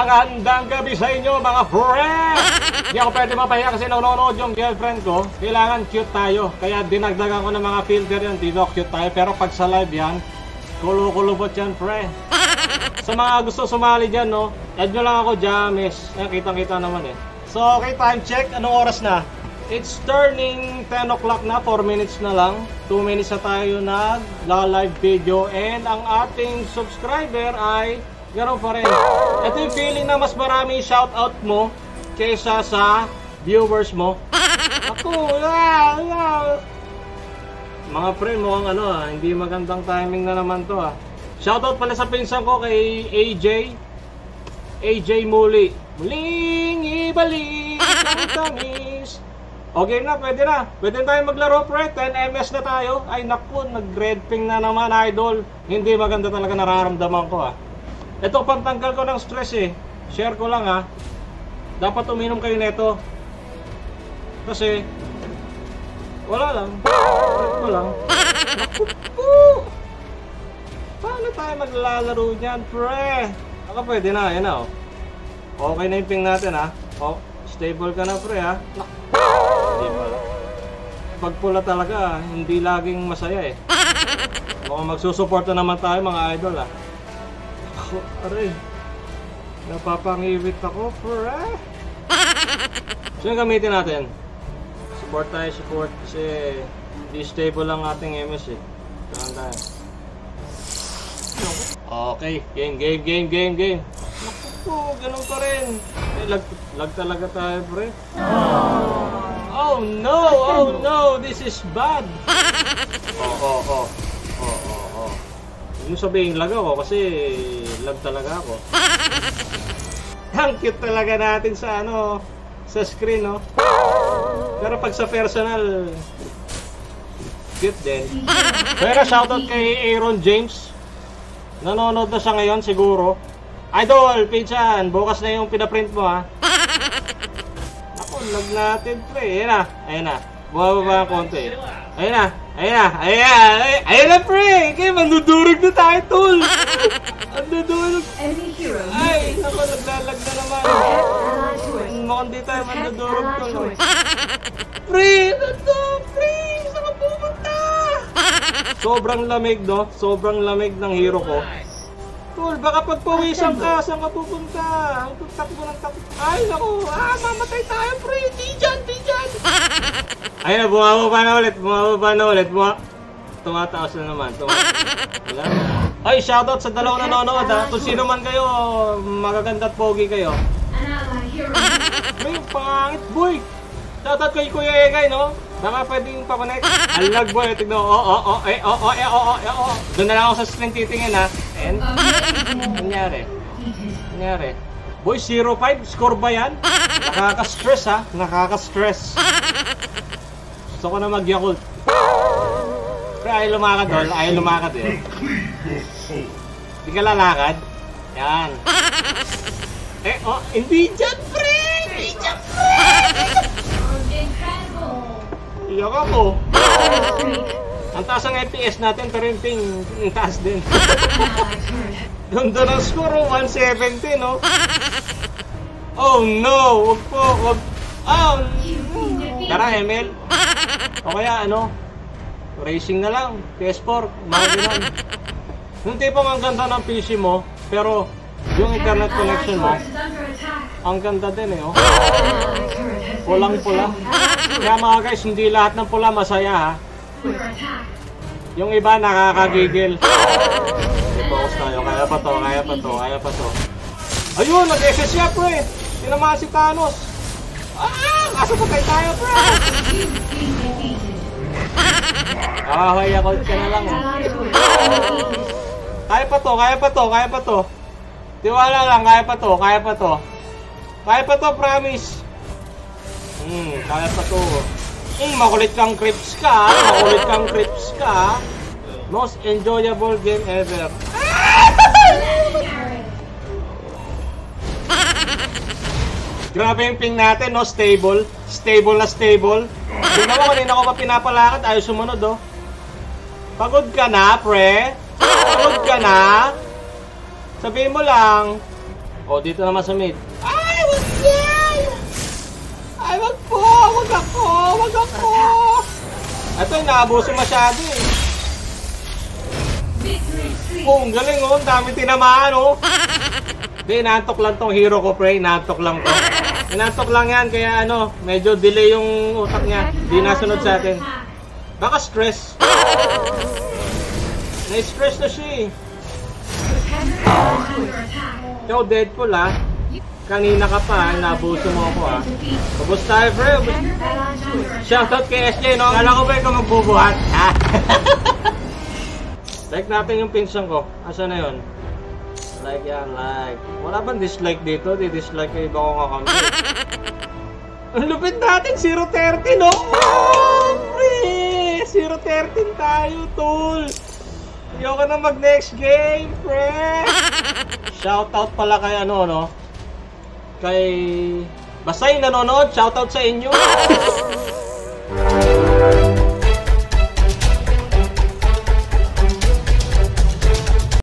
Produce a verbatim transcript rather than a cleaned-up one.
Magandang gabi sa inyo mga friends! Hindi ako pwede mapahiya kasi nanonood yung girlfriend ko. Kailangan cute tayo. Kaya dinagdagan ko ng mga filter yun. Dito cute tayo. Pero pag sa live yan, kulo-kulubot yan, pre. Sa mga gusto sumali dyan, no? Add nyo lang ako, James. Eh, kitang-kita naman eh. So, okay, time check. Anong oras na? It's turning ten o'clock na. four minutes na lang. two minutes na tayo nag-live video. And ang ating subscriber ay ganoon pa rin. Ito yung feeling na mas marami shoutout mo kaysa sa viewers mo. Ako, yeah, yeah. Mga friend, mukhang ano ah, hindi magandang timing na naman to ah. Shoutout pala sa pinsan ko kay A J. A J Muli. Muling ibalik ang tamis. Okay na, pwede na. Pwede na tayo maglaro, pre. ten M S na tayo. Ay naku, nag-red ping na naman, idol. Hindi maganda talaga nararamdaman ko ah. Ito pantanggal ko ng stress eh. Share ko lang ha. Dapat uminom kayo nito. Kasi wala lang. Wala lang. Naku, paano tayo maglalaro niyan, pre? Baka pwede na, yan na oh. Okay na yung ping natin ha. Oh, stable ka na, pre ha. Hindi pala. Pag pula talaga, hindi laging masaya eh. Mukhang magsusuporta naman tayo mga idol ha. Ako, aray. Napapangiwit ako, pre. So yung gamitin natin. Support tayo, support. Kasi di stable lang ating M S eh. Saan tayo? Okay, game, game, game, game, game. Naku po, ganun pa rin. Eh, lag, lag talaga tayo, pre. Oh no, oh no, this is bad. Oh, oh, oh. Oh, oh, oh. Yung sabihin lag ako kasi lag talaga ako. Ang cute talaga natin sa ano, sa screen, no? Pero pag sa personal, cute din. Pero shoutout kay Aaron James. Nanonood na siya ngayon siguro. Idol, pinsan, bukas na yung pinaprint mo ha. Ako, lag natin pre. Ayan na, ayan na. Bumababa ang konti. Ayan na, ayan na, ayan na, ayan na pre. Kaya mandudurog na tayo, tol. Mandudurog. Ay, ako, naglalag na naman. Mukhang di tayo mandudurog, tol. Pre, ito, pre. Saan ka pumunta? Sobrang lamig, no? Sobrang lamig ng hero ko. Tol, baka pagpawisan ka, saan ka pupunta? Ang takbo ng takbo. Ay, naku, ah, mamatay tayo, pre. Di dyan, di dyan. Ayun na, bumababa na ulit, bumababa na ulit. Buma tumataas na naman, tumataas. Ay, shoutout sa dalawang nanonood ha. Kung sino man kayo, magaganda at pogi kayo. Ay, pangit, boy. Shoutout kay Kuya Egay, no? Baka pwedeng pa-connect. Alag, boy. Tignan, oh, oh, oh, eh, oh, oh, eh, oh, oh, eh, oh. Doon na lang ako sa screen titingin, ha. And, nangyari. Nangyari. Boy, zero five, score ba yan? Nakaka-stress, ha? Nakaka-stress. Gusto ko na mag-Yakult. Pero ayaw lumakad, dol. Ayaw lumakad, eh. Hindi ka lalakad. Yan. Eh, oh, hindi dyan, pre! Hindi dyan, pre! Iyak ako. Ang taas ang F P S natin, pero yung ping, ang taas din. Ganda ng score, one seventy, no? Oh no! Wag po, wag. Oh no! Tara, M L. O kaya, ano? Racing na lang. P S four, mga ganun. Yung tipong ang ganda ng P C mo, pero yung internet connection mo, ang ganda din eh, oh. Pulang-pula. Kaya mga guys, hindi lahat ng pula masaya ha. Yung iba nakakagigil. I-focus tayo. Kaya pa to, kaya pa to, kaya pa to. Ayun, nag-S S siya, pre. Tinamaan si Thanos. Ah! Kaso patay tayo, pre. Nakahaya ako ka na lang. Eh. Kaya pa to, kaya pa to, kaya pa to. Tiwala lang, kaya pa to, kaya pa to. Kaya pa to, promise. Hmm, kaya pa to. Hmm, makulit kang creeps ka. Makulit kang creeps ka. Most enjoyable game ever. Grabe yung ping natin, no? Stable. Stable na stable. Tignan mo, kanina ko pa pinapalakad. Ayaw sumunod, oh. Pagod ka na, pre? Pagod ka na? Sabihin mo lang. O, dito naman sa mid. Ay, wag yan! Ay, wag po! Wag ako! Wag ako! Ito, inaabuso masyado eh. Oh, ang galing oh. Ang dami tinamaan oh. Hindi, inantok lang tong hero ko, pre. Inantok lang to. Inantok lang yan, kaya ano, medyo delay yung utak niya. Hindi nasunod sa atin. Baka stress. Na-stress na siya eh. Yo, Deadpool ah. Kanina ka pa, inabuso mo ako ah. Ubus tayo, pre. Shoutout kay S J, no? Kala ko ba ikaw magbubuhat? Ha? Like natin yung pinsan ko. Asa na yun? Like yan, like. Wala bang dislike dito? Di-dislike yung iba kong account. Ang lupit natin, zero thirteen, no? Oh, pre! zero thirteen tayo, tol. Ayoko na mag-next game, pre! Shoutout pala kay ano, no? Kay... Basta yung nanonood, shoutout sa inyo!